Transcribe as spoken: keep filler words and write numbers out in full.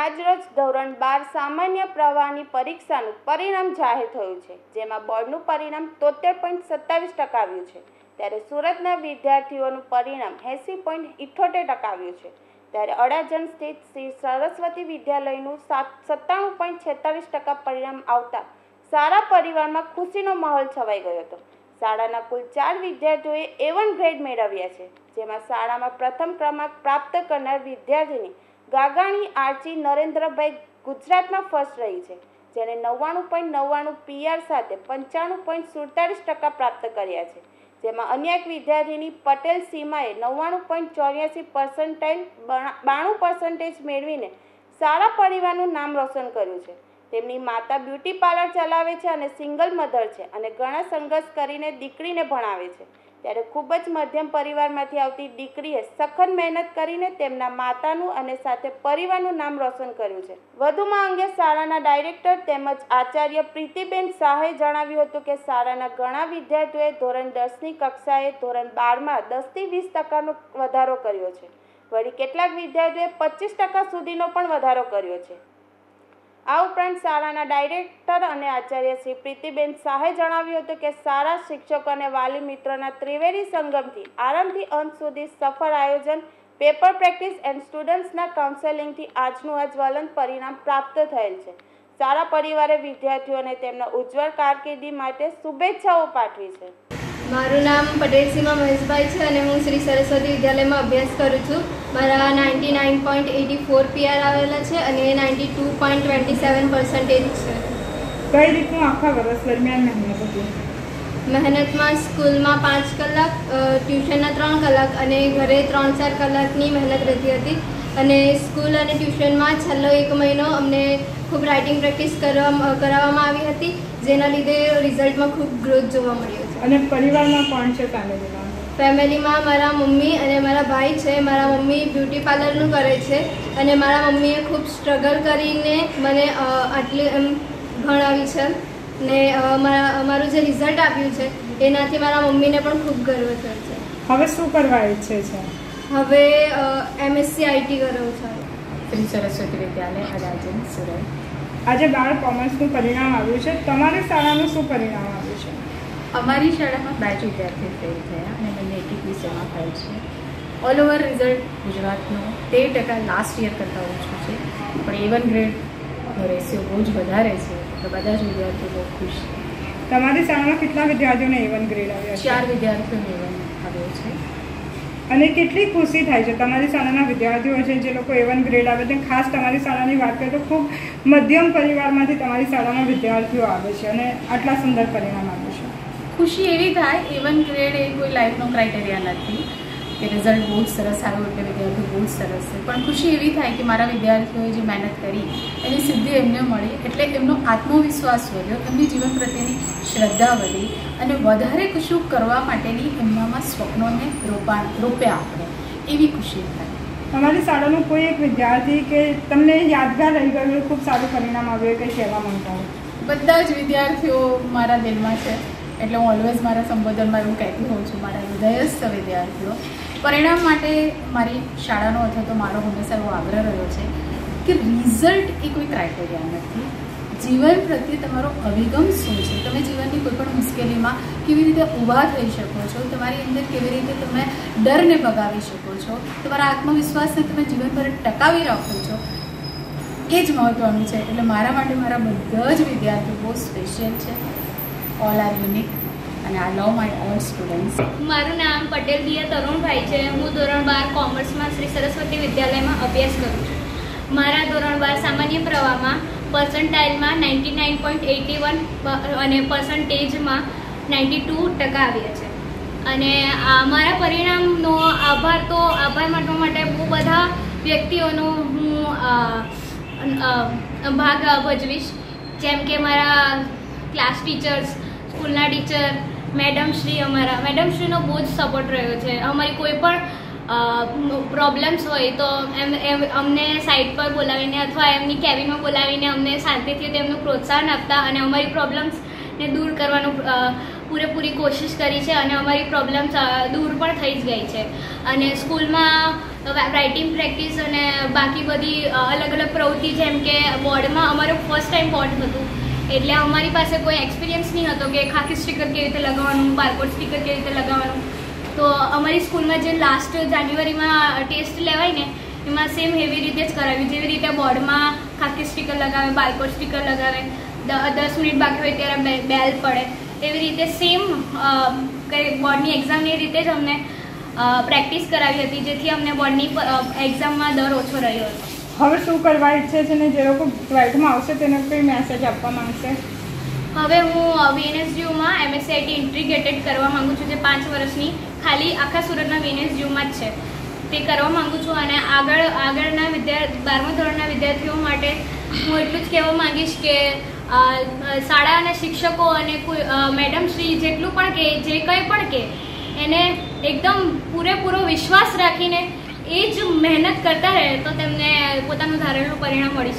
આજરોજ ધોરણ બાર સામાન્ય પ્રવાહની પરીક્ષાનું પરિણામ જાહેર થયું છે, જેમાં બોર્ડનું પરિણામ તોતેર પોઈન્ટ સત્તાવીસ ટકા આવ્યું છે, ત્યારે સુરતના વિદ્યાર્થીઓનું પરિણામ એંસી પોઈન્ટ ઇઠ્ઠોતેર ટકા આવ્યું છે, ત્યારે અડાજણ સ્થિત શ્રી સરસ્વતી વિદ્યાલયનું સત્તાણું પોઈન્ટ છેતાલીસ ટકા પરિણામ આવતા સારા પરિવારમાં ખુશીનો માહોલ છવાઈ ગયો હતો। શાળાના કુલ ચાર વિદ્યાર્થીઓએ એ વન ગ્રેડ મેળવ્યા છે, જેમાં શાળામાં પ્રથમ ક્રમાંક પ્રાપ્ત કરનાર વિદ્યાર્થીની ગાગાણી આરચી નરેન્દ્રભાઈ ગુજરાતમાં ફર્સ્ટ રહી છે, જેને નવ્વાણું પોઈન્ટ નવ્વાણું પીઆર સાથે પંચાણું પોઈન્ટ સુડતાલીસ ટકા પ્રાપ્ત કર્યા છે, જેમાં અન્ય એક વિદ્યાર્થીની પટેલ સીમાએ નવ્વાણું પોઈન્ટ ચોર્યાસી પર્સન્ટાઇલ બાણું પર્સન્ટેજ મેળવીને સારા પરિવારનું નામ રોશન કર્યું છે। તેમની માતા બ્યુટી પાર્લર ચલાવે છે અને સિંગલ મધર છે અને ઘણા સંઘર્ષ કરીને દીકરીને ભણાવે છે, ત્યારે ખૂબ જ મધ્યમ પરિવારમાંથી આવતી દીકરીએ સખત મહેનત કરીને તેમના માતાનું અને સાથે પરિવારનું નામ રોશન કર્યું છે। વધુમાં અંગે શાળાના ડાયરેક્ટર તેમજ આચાર્ય પ્રીતિબેન શાહે જણાવ્યું હતું કે શાળાના ઘણા વિદ્યાર્થીઓએ ધોરણ દસની કક્ષાએ ધોરણ બારમાં દસથી વીસ ટકાનો વધારો કર્યો છે, વળી કેટલાક વિદ્યાર્થીઓએ પચીસ ટકા સુધીનો પણ વધારો કર્યો છે। આ ઉપરાંત શાળાના ડાયરેક્ટર અને આચાર્ય શ્રી પ્રીતિબેન શાહે જણાવ્યું હતું કે શાળા શિક્ષકો અને વાલી મિત્રોના ત્રિવેદી સંગમથી આરંભથી અંત સુધી સફળ આયોજન, પેપર પ્રેક્ટિસ એન્ડ સ્ટુડન્ટ્સના કાઉન્સેલિંગથી આજનું આ જ્વલંત પરિણામ પ્રાપ્ત થયેલ છે। શાળા પરિવારે વિદ્યાર્થીઓને તેમના ઉજ્જવળ કારકિર્દી માટે શુભેચ્છાઓ પાઠવી છે। મારું નામ પટેલ સીમા મહેશભાઈ છે અને હું શ્રી સરસ્વતી વિદ્યાલયમાં અભ્યાસ કરું છું। મારા ninety nine point eighty four PR આવેલા છે અને ninety two point twenty seven percentage છે। કઈ રીતનું આખા વર્ષ દરમિયાન મહેનત હતી? મહેનતમાં સ્કૂલમાં પાંચ કલાક, ટ્યુશનના ત્રણ કલાક અને ઘરે ત્રણ ચાર કલાકની મહેનત રહેતી હતી અને સ્કૂલ અને ટ્યુશનમાં છેલ્લો એક મહિનો અમને ખૂબ રાઇટિંગ પ્રેક્ટિસ કરવા કરાવવામાં આવી હતી, જેના લીધે રિઝલ્ટમાં ખૂબ ગ્રોથ જોવા મળ્યો છે। અને પરિવારમાં કોણ છે ફેમિલીમાં? ફેમિલીમાં મારા મમ્મી અને મારા ભાઈ છે। મારા મમ્મી બ્યુટી પાર્લરનું કરે છે અને મારા મમ્મીએ ખૂબ સ્ટ્રગલ કરીને મને આટલી એમ ભણાવી છે ને મારા અમારું જે રિઝલ્ટ આપ્યું છે એનાથી મારા મમ્મીને પણ ખૂબ ગર્વ થયો છે। હવે શું કરવા ઈચ્છે છે? હવે એમએસસી આઈટી કરવું છે। શ્રી સરસ્વતી વિદ્યાલય અડાજણ સુરત। આજે બાર કોમર્સનું પરિણામ આવ્યું છે, તમારી શાળાનું શું પરિણામ આવ્યું છે? અમારી શાળામાં બે જ વિદ્યાર્થીઓ ફેલ થયા અને બંને એક એક વિષયમાં ફેલ છે। ઓલ ઓવર રિઝલ્ટ ગુજરાતનું તેર ટકા લાસ્ટ યર કરતાં ઓછું છે, પણ એ વન ગ્રેડનો રેશિયો બહુ જ વધારે છે, તો બધા જ વિદ્યાર્થીઓ બહુ ખુશ છે। તમારી શાળામાં કેટલા વિદ્યાર્થીઓને એ વન ગ્રેડ આવ્યા છે? ચાર વિદ્યાર્થીઓને એ વન આવ્યો છે। અને કેટલી ખુશી થાય છે તમારી શાળાના વિદ્યાર્થીઓ છે જે લોકો એ વન ગ્રેડ આવે છે? ખાસ તમારી શાળાની વાત કરીએ તો ખૂબ મધ્યમ પરિવારમાંથી તમારી શાળામાં વિદ્યાર્થીઓ આવે છે અને આટલા સુંદર પરિણામ આવે છે। ખુશી એવી થાય, એ વન ગ્રેડ એ કોઈ લાઈફનો ક્રાઇટેરિયા નથી કે રિઝલ્ટ બહુ જ સરસ આવ્યું એટલે વિદ્યાર્થીઓ બહુ જ સરસ છે, પણ ખુશી એવી થાય કે મારા વિદ્યાર્થીઓએ જે મહેનત કરી એની સિદ્ધિ એમને મળી એટલે એમનો આત્મવિશ્વાસ વધ્યો, એમની જીવન પ્રત્યેની શ્રદ્ધા વધી અને વધારે કશું કરવા માટેની એમનામાં સ્વપ્નોને રોપાણ રોપ્યા આપણે, એવી ખુશી થાય। તમારી શાળાનું કોઈ એક વિદ્યાર્થી કે તમને યાદગાર રહી ગયું, ખૂબ સારું પરિણામ આવ્યું, કંઈ કહેવા માંગતા હો? બધા જ વિદ્યાર્થીઓ મારા દિલમાં છે, એટલે હું ઓલવેઝ મારા સંબોધનમાં એવું કહેતી હોઉં છું, મારા હૃદયસ્થ વિદ્યાર્થીઓ। પરિણામ માટે મારી શાળાનો અથવા તો મારો હંમેશા એવો આગ્રહ રહ્યો છે કે રિઝલ્ટ એ કોઈ ક્રાઇટેરિયા નથી, જીવન પ્રત્યે તમારો અભિગમ શું છે, તમે જીવનની કોઈ પણ મુશ્કેલીમાં કેવી રીતે ઊભા થઈ શકો છો, તમારી અંદર કેવી રીતે તમે ડરને ભગાવી શકો છો, તમારા આત્મવિશ્વાસને તમે જીવન પર ટકાવી રાખો છો, એ જ મહત્ત્વનું છે। એટલે મારા માટે મારા બધા જ વિદ્યાર્થીઓ બહુ સ્પેશિયલ છે, ઓલ આર યુનિક અને I love my all students. મારું નામ પટેલ દિયા તરુણભાઈ છે। હું ધોરણ બાર કોમર્સમાં શ્રી સરસ્વતી વિદ્યાલયમાં અભ્યાસ કરું છું। મારા ધોરણ બાર સામાન્ય પ્રવાહમાં પર્સન્ટાઇલમાં ninety nine point eighty one અને પર્સન્ટેજમાં નાઇન્ટી ટુ ટકા આવ્યા છે અને મારા પરિણામનો આભાર તો આભાર માનવા માટે બહુ બધા વ્યક્તિઓનો હું ભાગ ભજવીશ, જેમ કે મારા ક્લાસ ટીચર્સ, સ્કૂલના ટીચર, મેડમ શ્રી, અમારા મેડમ શ્રીનો બહુ જ સપોર્ટ રહ્યો છે। અમારી કોઈ પણ પ્રોબ્લેમ્સ હોય તો એમ અમને સાઇડ પર બોલાવીને અથવા એમની કેબિનમાં બોલાવીને અમને શાંતિથી તેમનું પ્રોત્સાહન આપતા અને અમારી પ્રોબ્લેમ્સને દૂર કરવાનું પૂરેપૂરી કોશિશ કરી છે અને અમારી પ્રોબ્લેમ્સ દૂર પણ થઈ જ ગઈ છે। અને સ્કૂલમાં રાઇટિંગ પ્રેક્ટિસ અને બાકી બધી અલગ અલગ પ્રવૃત્તિ, જેમ કે બોર્ડમાં અમારું ફર્સ્ટ ટાઈમ બોર્ડ હતું એટલે અમારી પાસે કોઈ એક્સપિરિયન્સ નહીં હતો કે ખાકી સ્ટીકર કેવી રીતે લગાવવાનું, બારકોડ સ્ટીકર કેવી રીતે લગાવવાનું. તો અમારી સ્કૂલમાં જે લાસ્ટ જાન્યુઆરીમાં ટેસ્ટ લેવાય ને એમાં સેમ એવી રીતે જ કરાવ્યું, જેવી રીતે બોર્ડમાં ખાકી સ્ટીકર લગાવે, બારકોડ સ્ટીકર લગાવે, દસ મિનિટ બાકી હોય ત્યારે બેલ પડે, એવી રીતે સેમ બોર્ડની એક્ઝામની રીતે જ અમને પ્રેક્ટિસ કરાવી હતી, જેથી અમને બોર્ડની એક્ઝામમાં દર ઓછો રહ્યો હતો. હવે શું કરવા ઈચ્છે છે ને જે લોકો ટ્વેલ્થમાં આવશે તેને કઈ મેસેજ આપવા માંગશે? હવે હું વીએનએસજીયુમાં એમએસસીઆઈટી ઇન્ટિગ્રેટેડ કરવા માંગુ છું, જે પાંચ વર્ષની ખાલી આખા સુરતના વીએનએસજીયુમાં જ છે, તે કરવા માંગુ છું. અને આગળ આગળના વિદ્યાર્થી બારમા ધોરણના વિદ્યાર્થીઓ માટે હું એટલું જ કહેવા માંગીશ કે શાળાના શિક્ષકો અને મેડમ શ્રી જેટલું પણ કે જે કંઈ પણ કે એને એકદમ પૂરેપૂરો વિશ્વાસ રાખીને એ જ મહેનત કરતા રહે તો તેમને પોતાનું ધારેલું પરિણામ મળી શકે.